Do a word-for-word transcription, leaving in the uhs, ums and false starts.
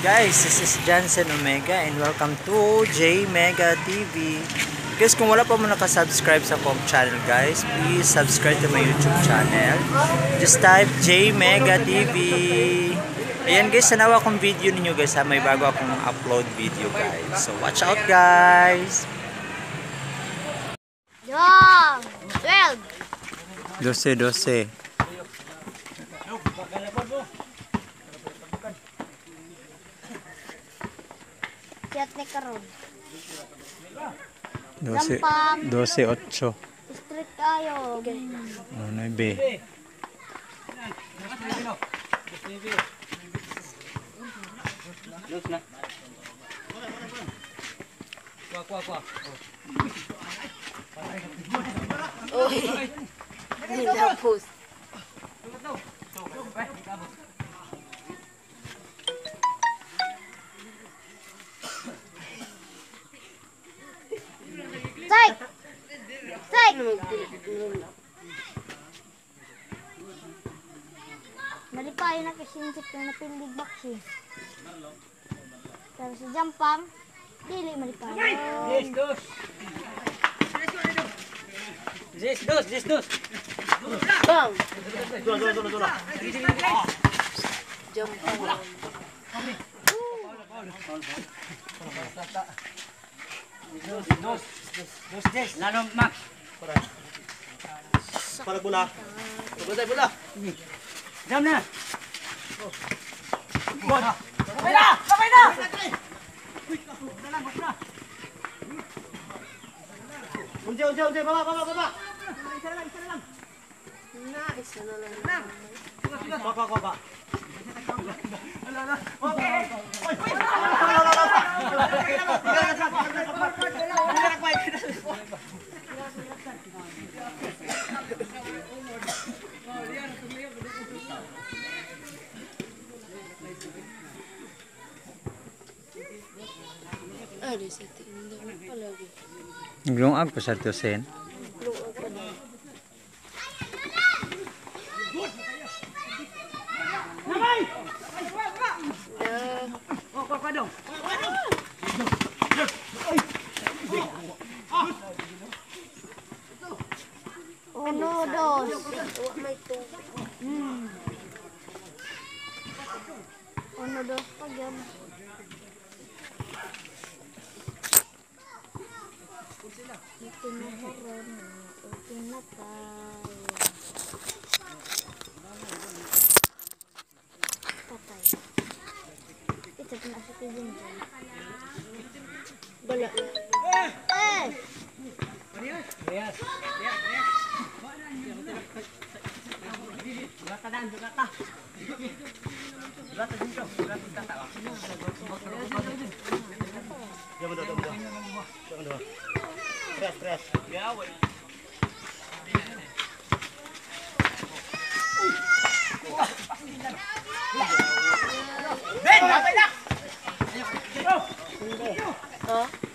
Guys, this is Jansen Omega and welcome to J Mega T V. Guys, kung wala pa mo nakasubscribe sa pong channel guys, please subscribe to my YouTube channel. Just type J Mega T V. Ayan guys, sanawa akong video ninyo guys ha. May bago akong upload video guys. So watch out guys. Yung! twelve! Dose, dose. Siyat ni karon. Dose, dose, ocho. Street kayo. Oh, nueve. Luz na. Kuha, kuha, kuha. Uy! Nilapos. Say! Say! Nalipayo na kasi yung sip na napindig baksi. Pero si Jampang, dili malipayo. Yes, dos. Yes, dos, yes, dos. Bang! Dula, dula, dula, dula. Jampang. Dos, dos, dos, yes. Lanong, Max. Para bola. Para bola. Jam na. Gol. Sabay na! Sabay na! Unti, unti, unti. Baba, baba, baba. Isa na lang, isa na lang. Na, isa na lang. Baba, baba. Okay. Ada sa tinda pa lagi. Naglungag pa sa tusen. Luog pa na. Oh, pa dong. Uno, dos. May tubig. Hmm. Uno, dos pa yan. Ito na karon. Ito na tayo. Patay. Ito na sa tibin dyan. Bala. Eh! Yes. Yes. Gata dan, gata. Gata dito, gata gata. Jangan dulu, jangan dulu. Stress, stress. Ya, woi. Ben, apa dah? Hindi. Oh?